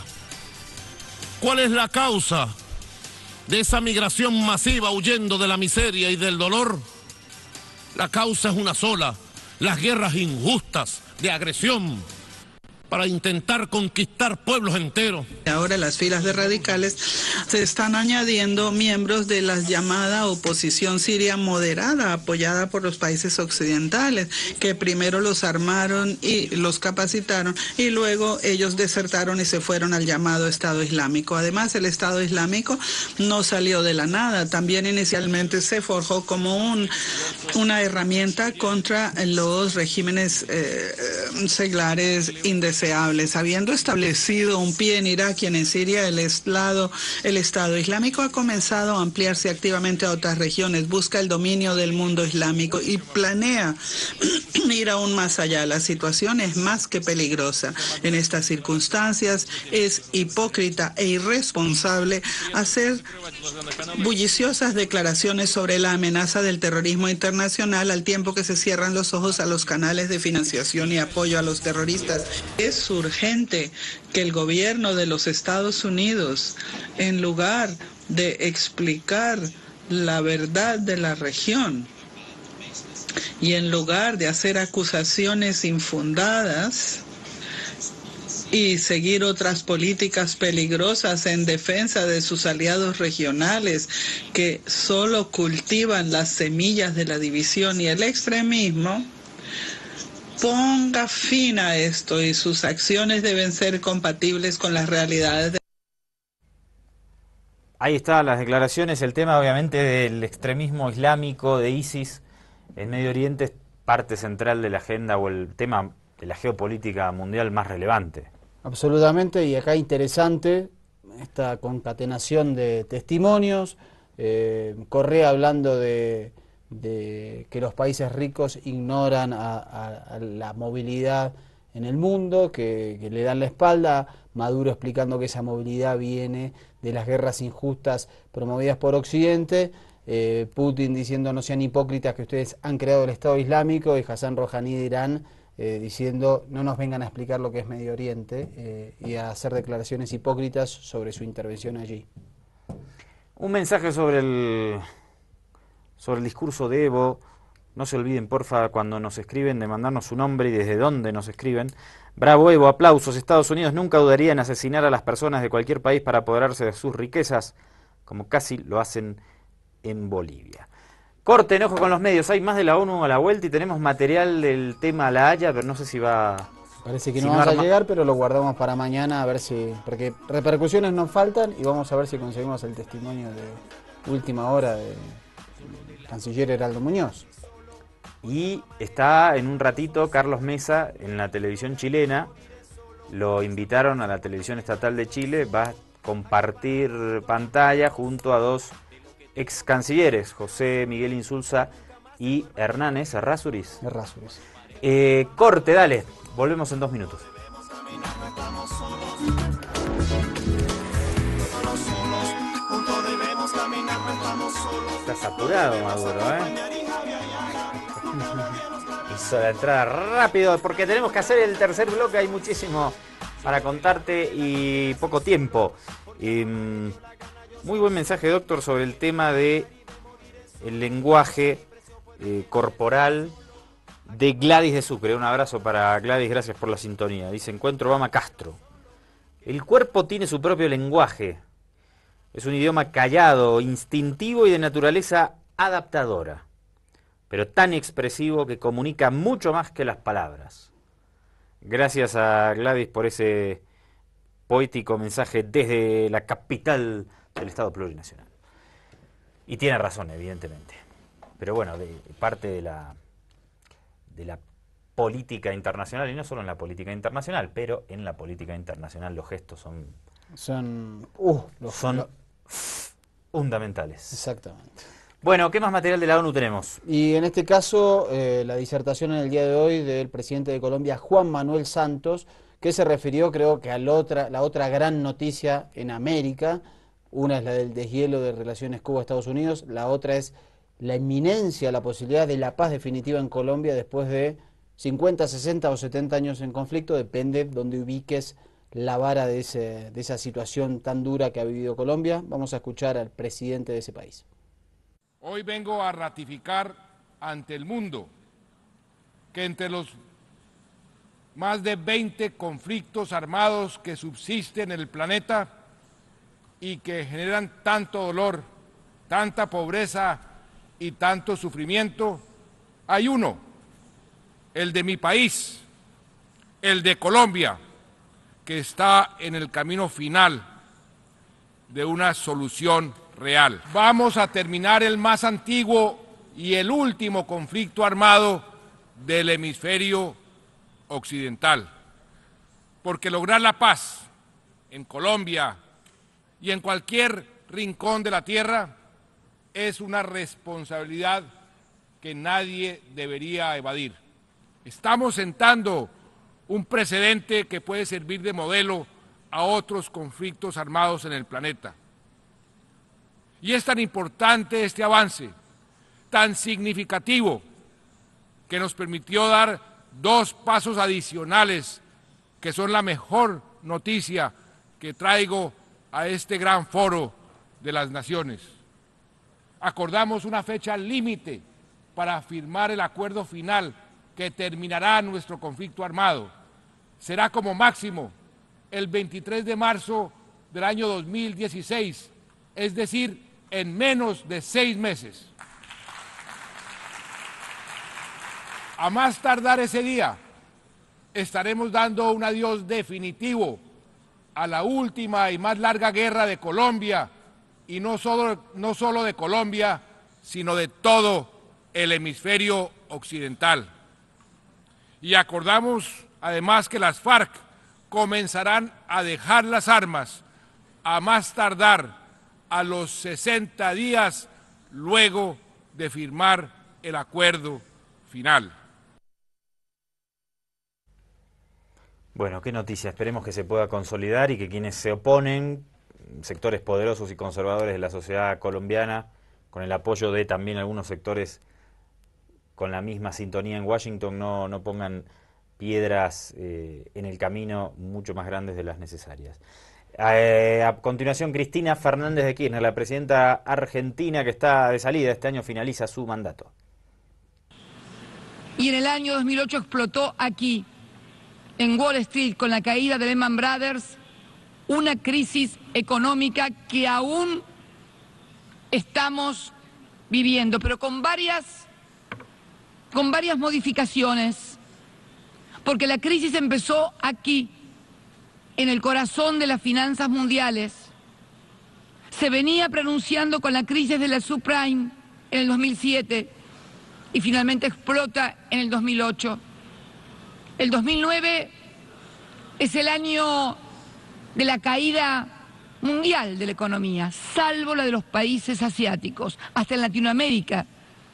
Speaker 9: ¿Cuál es la causa de esa migración masiva huyendo de la miseria y del dolor? La causa es una sola: las guerras injustas de agresión para intentar conquistar pueblos enteros.
Speaker 12: Ahora las filas de radicales se están añadiendo miembros de la llamada oposición siria moderada, apoyada por los países occidentales, que primero los armaron y los capacitaron, y luego ellos desertaron y se fueron al llamado Estado Islámico. Además, el Estado Islámico no salió de la nada, también inicialmente se forjó como una herramienta contra los regímenes seglares indeseables. Habiendo establecido un pie en Irak y en Siria, el Estado Islámico ha comenzado a ampliarse activamente a otras regiones, busca el dominio del mundo islámico y planea ir aún más allá. La situación es más que peligrosa. En estas circunstancias es hipócrita e irresponsable hacer bulliciosas declaraciones sobre la amenaza del terrorismo internacional al tiempo que se cierran los ojos a los canales de financiación y apoyo a los terroristas. Es urgente que el gobierno de los Estados Unidos, en lugar de explicar la verdad de la región y en lugar de hacer acusaciones infundadas y seguir otras políticas peligrosas en defensa de sus aliados regionales que solo cultivan las semillas de la división y el extremismo, ponga fin a esto, y sus acciones deben ser compatibles con las realidades.
Speaker 1: Ahí están las declaraciones. El tema obviamente del extremismo islámico de ISIS en Medio Oriente es parte central de la agenda o el tema de la geopolítica mundial más relevante.
Speaker 2: Absolutamente, y acá interesante esta concatenación de testimonios. Correa hablando de que los países ricos ignoran a la movilidad en el mundo, que le dan la espalda. Maduro explicando que esa movilidad viene de las guerras injustas promovidas por Occidente. Putin diciendo no sean hipócritas que ustedes han creado el Estado Islámico, y Hassan Rouhani de Irán diciendo no nos vengan a explicar lo que es Medio Oriente y a hacer declaraciones hipócritas sobre su intervención allí. Un mensaje sobre el discurso de Evo
Speaker 1: No se olviden, porfa, cuando nos escriben, de mandarnos su nombre y desde dónde nos escriben. Bravo Evo, aplausos. Estados Unidos nunca dudaría en asesinar a las personas de cualquier país para apoderarse de sus riquezas, como casi lo hacen en Bolivia. Corte, enojo con los medios. Hay más de la ONU a la vuelta y tenemos material del tema La Haya, pero no sé si va...
Speaker 2: Parece que no vamos a llegar, pero lo guardamos para mañana a ver si... Porque repercusiones nos faltan y vamos a ver si conseguimos el testimonio de última hora del canciller Heraldo Muñoz.
Speaker 1: Y está en un ratito Carlos Mesa en la televisión chilena. Lo invitaron a la televisión estatal de Chile. Va a compartir pantalla junto a dos ex cancilleres, José Miguel Insulza y Hernández Errázuriz. Corte, dale. Volvemos en 2 minutos. Estás apurado, Maduro, Hizo la entrada rápido porque tenemos que hacer el tercer bloque. Hay muchísimo para contarte y poco tiempo. Muy buen mensaje, doctor, sobre el tema de el lenguaje corporal de Gladys de Sucre. Un abrazo para Gladys, gracias por la sintonía. Dice, encuentro Obama Castro. El cuerpo tiene su propio lenguaje. Es un idioma callado, instintivo y de naturaleza adaptadora, pero tan expresivo que comunica mucho más que las palabras. Gracias a Gladys por ese poético mensaje desde la capital del Estado plurinacional. Y tiene razón, evidentemente. Pero bueno, de parte de la política internacional, y no solo en la política internacional, pero en la política internacional los gestos son fundamentales.
Speaker 2: Exactamente.
Speaker 1: Bueno, ¿qué más material de la ONU tenemos?
Speaker 2: Y en este caso, la disertación en el día de hoy del presidente de Colombia, Juan Manuel Santos, que se refirió, creo que a la otra gran noticia en América. Una es la del deshielo de relaciones Cuba-Estados Unidos, la otra es la inminencia, la posibilidad de la paz definitiva en Colombia después de 50, 60 o 70 años en conflicto, depende donde ubiques la vara de esa situación tan dura que ha vivido Colombia. Vamos a escuchar al presidente de ese país.
Speaker 13: Hoy vengo a ratificar ante el mundo que entre los más de 20 conflictos armados que subsisten en el planeta y que generan tanto dolor, tanta pobreza y tanto sufrimiento, hay uno, el de mi país, el de Colombia, que está en el camino final de una solución real. Vamos a terminar el más antiguo y el último conflicto armado del hemisferio occidental, porque lograr la paz en Colombia y en cualquier rincón de la tierra es una responsabilidad que nadie debería evadir. Estamos sentando un precedente que puede servir de modelo a otros conflictos armados en el planeta. Y es tan importante este avance, tan significativo, que nos permitió dar 2 pasos adicionales, que son la mejor noticia que traigo a este gran foro de las naciones. Acordamos una fecha límite para firmar el acuerdo final que terminará nuestro conflicto armado. Será como máximo el 23 de marzo del año 2016, es decir, en menos de 6 meses. A más tardar ese día, estaremos dando un adiós definitivo a la última y más larga guerra de Colombia, y no solo de Colombia, sino de todo el hemisferio occidental. Y acordamos además que las FARC comenzarán a dejar las armas a más tardar a los 60 días luego de firmar el acuerdo final.
Speaker 1: Bueno, qué noticia. Esperemos que se pueda consolidar y que quienes se oponen, sectores poderosos y conservadores de la sociedad colombiana, con el apoyo de también algunos sectores con la misma sintonía en Washington, no pongan piedras en el camino mucho más grandes de las necesarias. A continuación, Cristina Fernández de Kirchner, la presidenta argentina que está de salida, este año finaliza su mandato.
Speaker 14: y en el año 2008 explotó aquí, en Wall Street, con la caída de Lehman Brothers, una crisis económica que aún estamos viviendo, pero con varias modificaciones, porque la crisis empezó aquí, en el corazón de las finanzas mundiales. Se venía pronunciando con la crisis de la subprime en el 2007 y finalmente explota en el 2008. El 2009 es el año de la caída mundial de la economía, salvo la de los países asiáticos. Hasta en Latinoamérica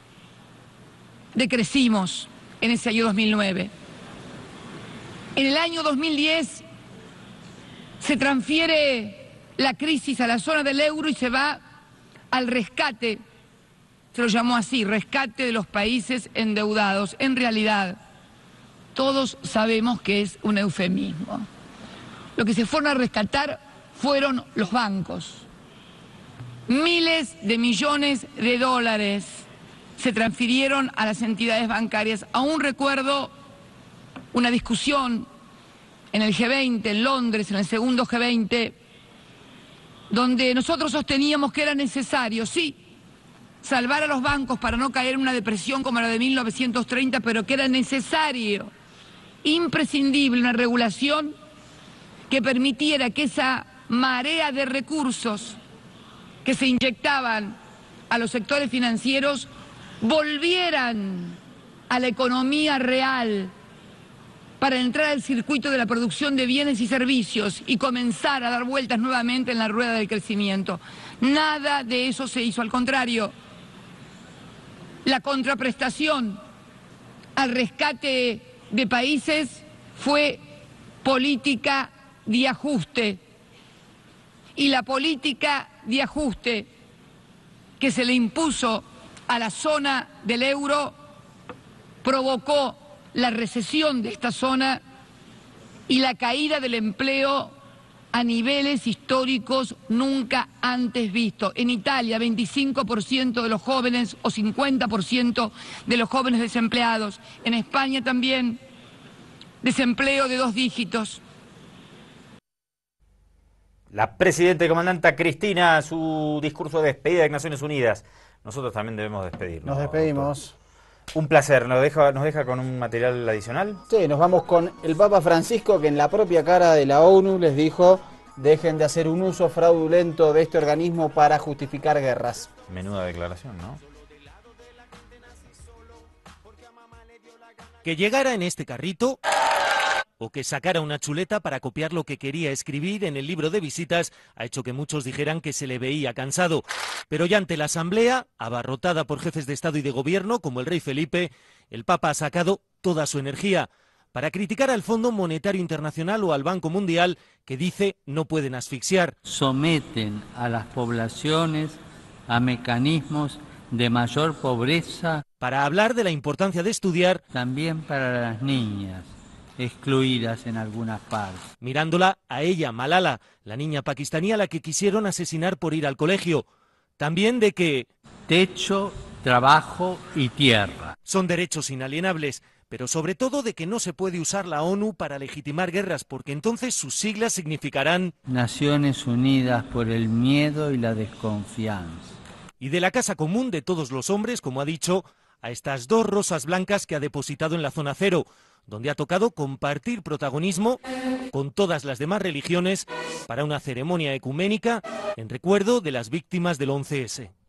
Speaker 14: decrecimos en ese año 2009. En el año 2010 se transfiere la crisis a la zona del euro y se va al rescate, se lo llamó así, rescate de los países endeudados. En realidad, todos sabemos que es un eufemismo. Lo que se fueron a rescatar fueron los bancos. Miles de millones de dólares se transfirieron a las entidades bancarias. Aún recuerdo una discusión en el G20, en Londres, en el segundo G20, donde nosotros sosteníamos que era necesario, sí, salvar a los bancos para no caer en una depresión como la de 1930, pero que era necesario, imprescindible, una regulación que permitiera que esa marea de recursos que se inyectaban a los sectores financieros volvieran a la economía real para entrar al circuito de la producción de bienes y servicios y comenzar a dar vueltas nuevamente en la rueda del crecimiento. Nada de eso se hizo, al contrario. La contraprestación al rescate de países fue política de ajuste. Y la política de ajuste que se le impuso a la zona del euro provocó la recesión de esta zona y la caída del empleo a niveles históricos nunca antes vistos. En Italia, 25% de los jóvenes o 50% de los jóvenes desempleados. En España también, desempleo de 2 dígitos.
Speaker 1: La presidenta y comandante Cristina, su discurso de despedida de Naciones Unidas. Nosotros también debemos despedirnos.
Speaker 2: Nos despedimos.
Speaker 1: Doctor. Un placer. ¿Nos deja con un material adicional?
Speaker 2: Sí, nos vamos con el Papa Francisco, que en la propia cara de la ONU les dijo: dejen de hacer un uso fraudulento de este organismo para justificar guerras.
Speaker 1: Menuda declaración, ¿no?
Speaker 15: Que llegara en este carrito o que sacara una chuleta para copiar lo que quería escribir en el libro de visitas ha hecho que muchos dijeran que se le veía cansado. Pero ya ante la asamblea, abarrotada por jefes de Estado y de Gobierno como el rey Felipe, el Papa ha sacado toda su energía para criticar al Fondo Monetario Internacional o al Banco Mundial, que dice no pueden asfixiar.
Speaker 16: Someten a las poblaciones a mecanismos de mayor pobreza.
Speaker 15: Para hablar de la importancia de estudiar.
Speaker 16: También para las niñas, excluidas en algunas partes.
Speaker 15: Mirándola a ella, Malala, la niña pakistaní a la que quisieron asesinar por ir al colegio. También de que
Speaker 16: techo, trabajo y tierra
Speaker 15: son derechos inalienables, pero sobre todo de que no se puede usar la ONU para legitimar guerras, porque entonces sus siglas significarán
Speaker 16: Naciones Unidas por el miedo y la desconfianza.
Speaker 15: Y de la casa común de todos los hombres, como ha dicho, a estas 2 rosas blancas que ha depositado en la zona cero, donde ha tocado compartir protagonismo con todas las demás religiones para una ceremonia ecuménica en recuerdo de las víctimas del 11S.